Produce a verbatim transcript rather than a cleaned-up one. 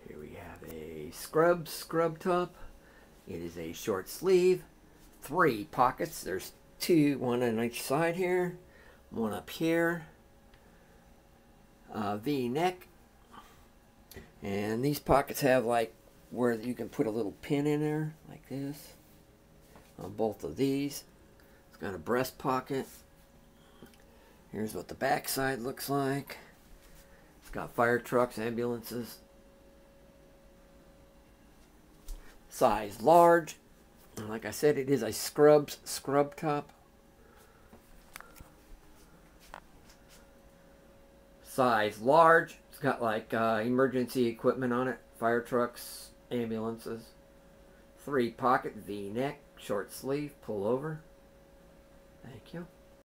Here we have a Scrubs scrub top. It is a short sleeve, three pockets. There's two, one on each side here, one up here. Uh, V-neck, and these pockets have like where you can put a little pin in there like this on both of these. It's got a breast pocket. Here's what the back side looks like. It's got fire trucks, ambulances. Size large. And like I said, it is a Scrubs scrub top. Size large. It's got like uh, emergency equipment on it. Fire trucks, ambulances. Three pocket, V-neck, short sleeve, pull over. Thank you.